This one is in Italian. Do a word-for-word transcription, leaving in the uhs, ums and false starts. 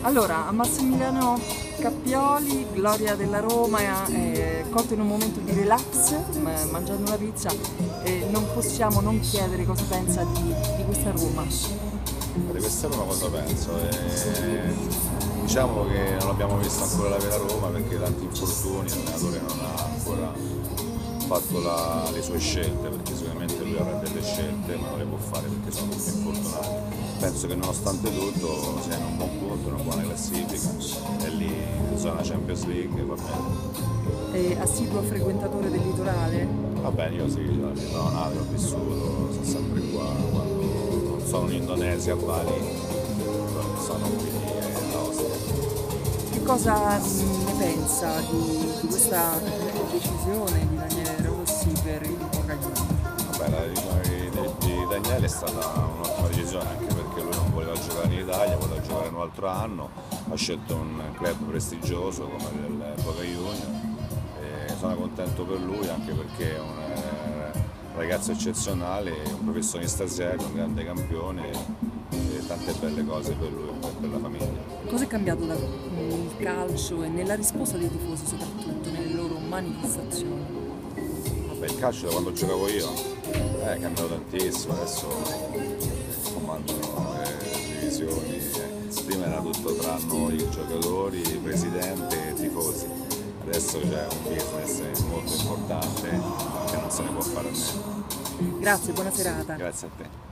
Allora, a Massimiliano Cappioli, gloria della Roma, è colto in un momento di relax, ma- mangiando una pizza, e non possiamo non chiedere cosa pensa di, di questa Roma. Di questa Roma cosa penso? Eh, diciamo che non abbiamo visto ancora la vera Roma perché tanti infortuni, l'allenatore non ha ancora fatto la- le sue scelte, perché sicuramente lui avrà delle scelte ma non le può fare perché sono tutti infortunati. Penso che nonostante tutto sia in un buon punto, una buona classifica, e lì in zona Champions League va bene. È assiduo frequentatore del litorale? Va bene, io sì, sono nato, ho vissuto, sono sempre qua, quando non sono in Indonesia a Bali, sono qui a Ostia. Che cosa mh, ne pensa di, di questa decisione di Daniele Rossi per il Bocaglione? Vabbè, la decisione di, di Daniele è stata un'ottima decisione anche perché lui non voleva giocare in Italia, voleva giocare un altro anno, ha scelto un club prestigioso come il Boca Juniors e sono contento per lui anche perché è un eh, ragazzo eccezionale, un professionista serio, un grande campione e tante belle cose per lui e per la famiglia. Cosa è cambiato da- nel calcio e nella risposta dei tifosi, soprattutto nelle loro manifestazioni? Vabbè, il calcio da quando giocavo io eh, è cambiato tantissimo, adesso comandano le divisioni, eh, prima era tutto tra noi, giocatori, presidente e tifosi, adesso c'è un business molto importante che non se ne può fare a meno. Grazie, buona serata. Grazie a te.